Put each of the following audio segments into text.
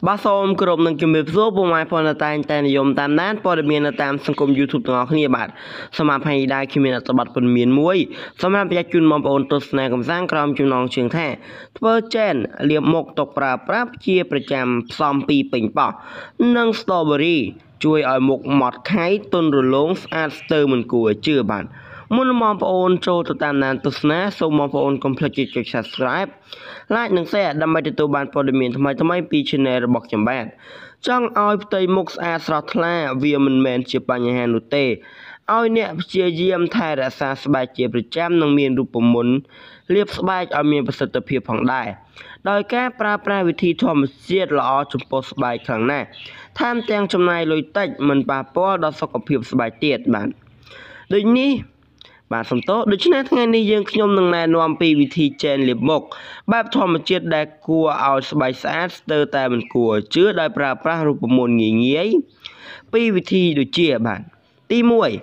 បាទសូមគោរពនឹងជំរាបសួរពុកម៉ែបងប្អូនតែនិយមតាមដានព័ត៌មាននៅតាមសង្គម YouTube ទាំងអស់គ្នាបាទសូមអភ័យដែរខ្ញុំមានអត្ថបទព័ត៌មានមួយសម្រាប់ប្រជាជនបងប្អូនទស្សនាកំសាន្តក្រោមចំណងជើងថាធ្វើចែនលាបមុខទុកប្រើប្រាស់ជាប្រចាំផ្សំពីពេញប៉ោះនិង Strawberry ជួយឲ្យមុខម៉ត់ខៃទន់រលោងស្អាតស្ទើរមិនគួរជឿបាទមុនបងប្អូនចូលទៅតាមដានទស្សនាសូមបងប្អូនកុំភ្លេចចុច Subscribe Like និង Share ដើម្បីទទួលបានព័ត៌មានថ្មីៗពី Channel របស់ខ្ញុំបាទចង់ឲ្យផ្ទៃមុខស្អាតស្រស់ថ្លាវាមិនមែនជាបញ្ហានោះទេឲ្យអ្នកព្យាយាមថែរក្សាស្បែកជាប្រចាំនិងមានរូបមន្តលាបស្បែកឲ្យមានប្រសិទ្ធភាពផងដែរដោយការប្រើប្រាស់វិធីធម្មជាតិល្អចំពោះស្បែកខ្លាំងណាស់ថែមទាំងចំណាយលុយតិចមិនប៉ះពាល់ដល់សុខភាពស្បែកទៀតបាទដូចនេះបាទសំទោដូច្នេះថ្ងៃនេះខ្ញុំនឹងណែនាំពីវិធីចែនលាបមុខបែបធម្មជាតិដែលគួរឲ្យស្បែកស្អាតស្ទើរតែមិនគួរជឿដោយប្រើប្រាស់រូបមន្តងាយពីរវិធីដូចជាបាទទី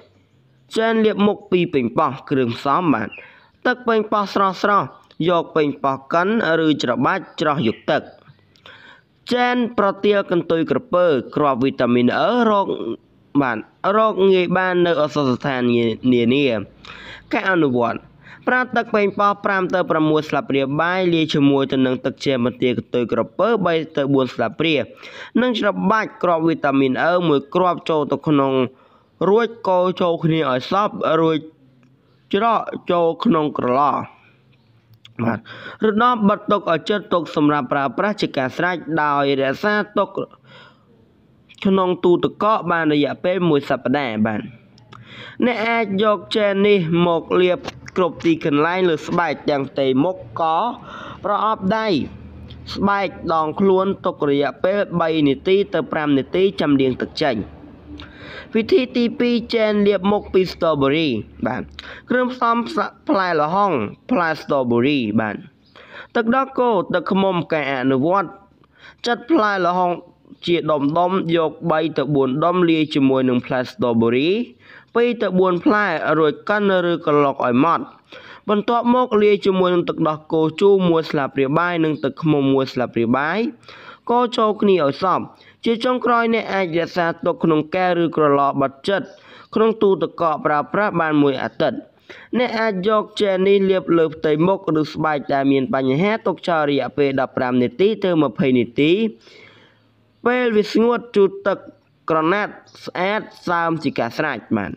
1ចែនលាបមុខពីពេញប៉ោះគ្រឿងផ្សំបាទទឹកពេញប៉ោះស្រស់យកពេញប៉ោះកិនឬច្របាច់ច្រោះយកទឹកចែនប្រទាលកន្ទុយក្រពើគ្រាប់វីតាមីន E រកងាយបាននៅឱសថស្ថាននានាការអនុវត្តប្រើទឹកពេញប៉ោះ5ទៅ6ស្លាបព្រាបាយលាយជាមួយទៅនឹងទឹកជែមបន្ទាកន្ទុយក្រពើ3ទៅ4ស្លាបព្រានិងច្របាច់គ្រាប់វីតាមីន E 1គ្រាប់ចូលទៅក្នុងរួចកូរចូលគ្នាឲ្យសព្វរួចច្រកចូលក្នុងក្រឡបាទរំបិទទុកឲ្យជិតទុកសម្រាប់ប្រើប្រាស់ជាការស្រេចដោយរក្សាទុកក្នុងទូទឹកកកបានរយៈពេល1សប្តាហ៍បាទអ្នកអាចយកចែននេះមកលាបគ្រប់ទីកន្លែងលើស្បែកទាំងផ្ទៃមុខកប្រអប់ដៃស្បែកដងខ្លួនទុករយៈពេល3នាទីទៅ5នាទីចាំលាងទឹកចេញវិធីទី2ចែនលាបមុខពី Strawberry បាទគ្រឿងផ្សំផ្លែល្ហុងផ្លែ Strawberry បាទទឹកដោះគោទឹកឃ្មុំការអនុវត្តចាត់ផ្លែល្ហុងជាដុំយក3ទៅ4ដុំលាយជាមួយនឹងផ្លែ Strawberry 2ទៅ4ផ្លែរួចកិនឬក្រឡុកឲ្យម៉ត់បន្ទាប់មកលាយជាមួយនឹងទឹកដោះគោជូរ1ស្លាបព្រាបាយនិងទឹកឃ្មុំ1ស្លាបព្រាបាយកូរចូលគ្នាឲ្យសព្វជាចុងក្រោយអ្នកអាចរក្សាទុកក្នុងកែវឬក្រឡបិទជិតក្នុងទូទឹកកកប្រើប្រាស់បាន1អាទិត្យអ្នកអាចយកចែននេះលាបលើផ្ទៃមុខឬស្បែកដែលមានបញ្ហាទុកចោលរយៈពេល15នាទីទៅ20នាទីពេលវាស្ងួតជូតទឹកក្រណាត់ស្អាតសើមជាការស្រេចបាទ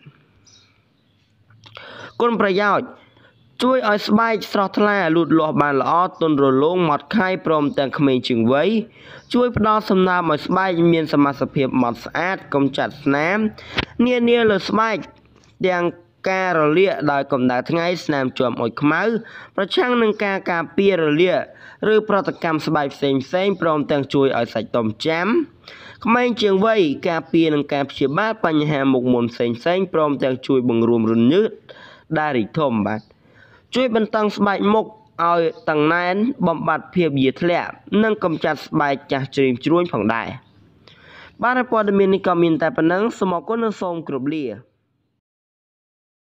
គុណប្រយោជន៍ជួយឲ្យស្បែកស្រស់ថ្លាលូតលាស់បានល្អទន់រលោងម៉ត់ខៃព្រមទាំងក្មេងជាងវ័យជួយផ្ដល់សំណើមឲ្យស្បែកមានសមាសភាពម៉ត់ស្អាតកម្ចាត់ស្នាមនានាលើស្បែកទាំងការរលាកដោយកម្ដៅថ្ងៃស្នាមជាប់អុចខ្មៅប្រឆាំងនឹងការការពាររលាកឬប្រតិកម្មស្បែកផ្សេងព្រមទាំងជួយឲ្យសាច់ដុំចាំក្មេងជាងវ័យការពារនឹងការព្យាបាលបញ្ហាមុខមុនផ្សេងព្រមទាំងជួយបង្រួមរញើតដារីធំបាទជួយបន្តឹងស្បែកមុខឲ្យតឹងណែនបំបត្តិភាពយាធ្លាក់និងកម្ចាត់ស្បែកចាស់ជ្រីមជ្រួញផងដែរបាទព័ត៌មាននេះក៏មានតែប៉ុណ្ណឹងសូមអរគុណនិងសូមគោរពលា